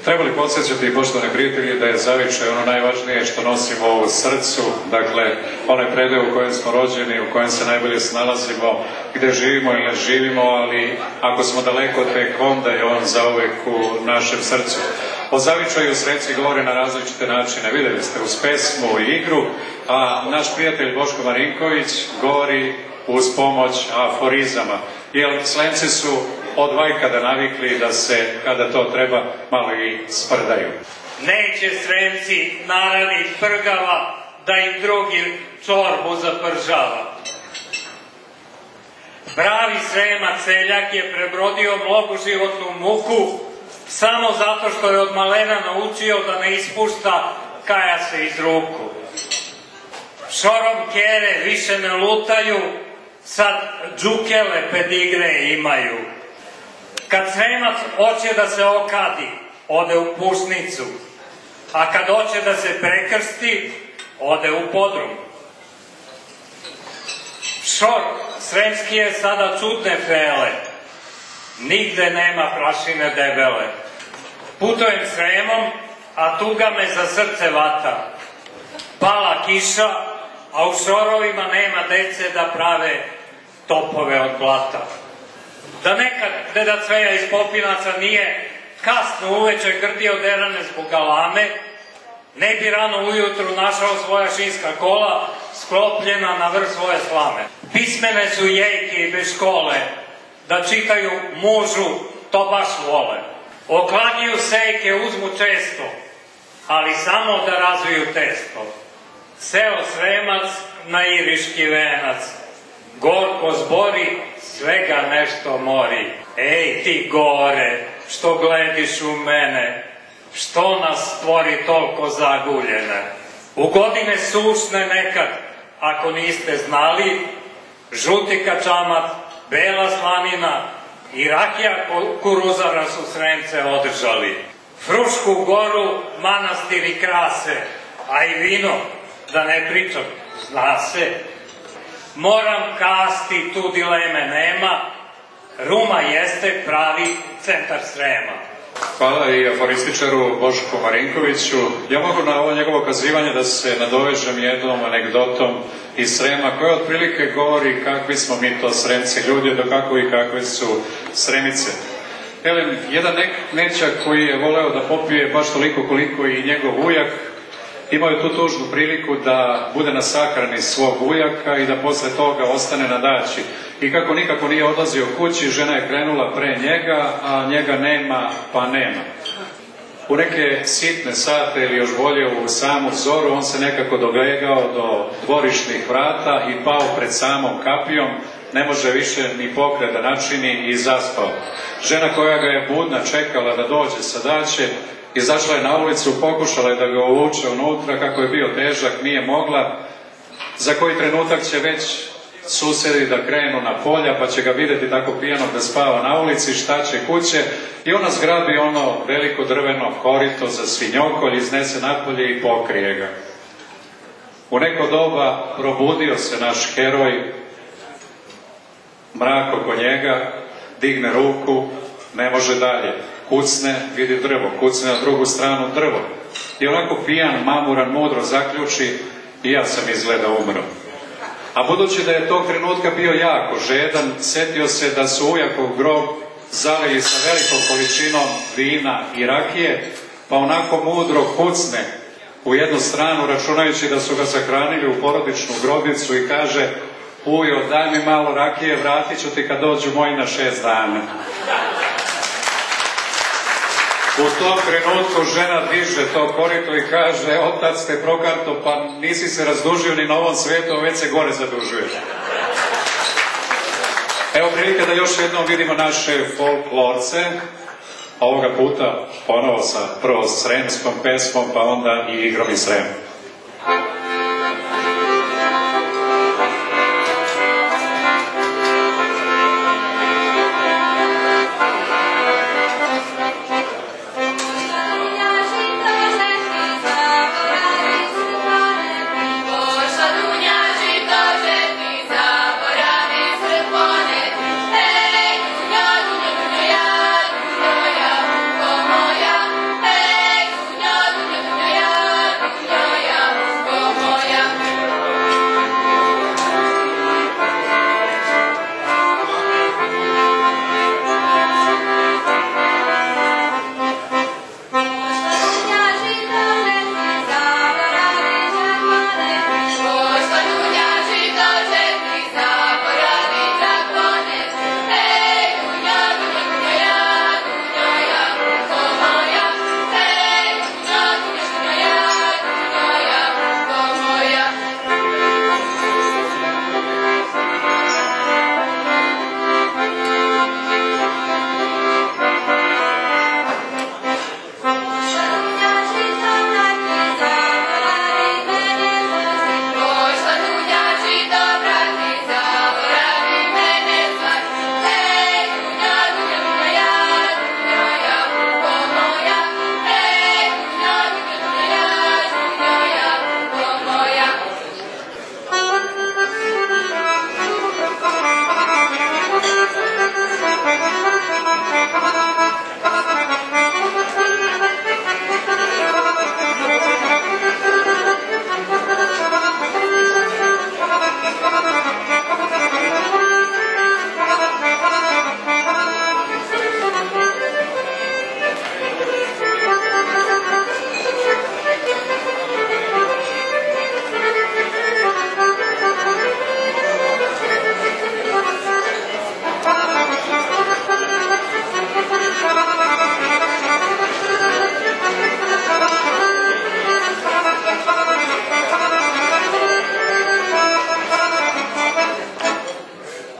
Trebali podsjećati, poštovani prijatelji, da je zavičaj ono najvažnije što nosimo u srcu, dakle, onaj predeo u kojem smo rođeni, u kojem se najbolje snalazimo, gde živimo ili ne živimo, ali ako smo daleko, tek onda je on zauvek u našem srcu. O zavičaju Sremci govore na različite načine, videli ste, uz pesmu i igru, a naš prijatelj Boško Marinković govori uz pomoć aforizama, jer Sremci su od vajkada navikli da se, kada to treba, malo i sprdaju. Neće Sremci narani prgava, da im drugi čorbu zapržava. Pravi Sremac seljak je prebrodio mnogu životnu muku, samo zato što je od malena naučio da ne ispušta kaja se iz ruku. Šorom kjere više ne lutaju, sad džukele pedigre imaju. Kad Sremac hoće da se okadi, ode u pušnicu, a kad hoće da se prekrsti, ode u podrum. Šor sremski je sada čudne fele, nigde nema prašine debele. Putujem Sremom, a tuga me za srce vata. Pala kiša, a u šorovima nema dece da prave topove od blata. Da nekad deda Cveja iz Popinaca nije kasno uveče grdio derane zbog galame, ne bi rano ujutru našao svoja šinska kola sklopljena na vrh svoje slame. Pismene su jejke i bez škole, da čitaju mužu, to baš vole. Okladnjuju sejke uzmu često, ali samo da razviju testo. Seo Sremac na iriški venac, gorko zbori, svega nešto mori. Ej ti gore, što glediš u mene, što nas stvori toliko zaguljene? U godine sušne nekad, ako niste znali, žuti kačamat, bela slanina i rakija kuruzara su Sremce održali. Frušku goru manastiri krase, a i vino, da ne pričam, zna se. Moram kasti, tu dileme nema, Ruma jeste pravi centar Srema. Hvala i aforističaru Bošku Marinkoviću. Ja mogu na ovo njegovo kazivanje da se nadovežem jednom anegdotom iz Srema, koja otprilike govori kakvi smo mi to Sremci ljudi, do kako i kakve su Sremice. Jedan nećak koji je voleo da popije baš toliko koliko i njegov ujak, imao je tu tužnu priliku da bude na sahrani svog ujaka i da posle toga ostane na daći. I kako nikako nije odlazio kući, žena je krenula pre njega, a njega nema, pa nema. U neke sitne sate ili još bolje u samu zoru, on se nekako doglegao do dvorišnih vrata i pao pred samom kapijom, ne može više ni pokret da načini i zaspao. Žena koja ga je budna čekala da dođe sa daće, izašla je na ulicu, pokušala je da ga uvuče unutra, kako je bio težak, nije mogla. Za koji trenutak će već susedi da krenu na polja, pa će ga videti tako pijanog da spava na ulici, šta će kuće, i ona zgrabi ono veliko drveno korito za svinjokolj, iznese napolje i pokrije ga. U neko doba probudio se naš heroj, mrak oko njega, digne ruku, ne može dalje. Kucne, vidi drvo, kucne na drugu stranu drvo. I onako pijan, mamuran, mudro zaključi, i ja sam izgleda umro. A budući da je tog trenutka bio jako žedan, setio se da su ujakov grob zalili sa velikom količinom vina i rakije, pa onako mudro kucne u jednu stranu, računajući da su ga sahranili u porodičnu grobicu, i kaže: ujo, daj mi malo rakije, vratit ću ti kad dođu moji na 6 dana. U tom trenutku žena diže to korito i kaže: otac te prokarto, pa nisi se razdužio ni na ovom svijetu, već se gore zadužuješ. Evo prilike da još jednom vidimo naše folklorce, ovoga puta ponovo sa prvo sremskom pesmom, pa onda i igrom iz Srema.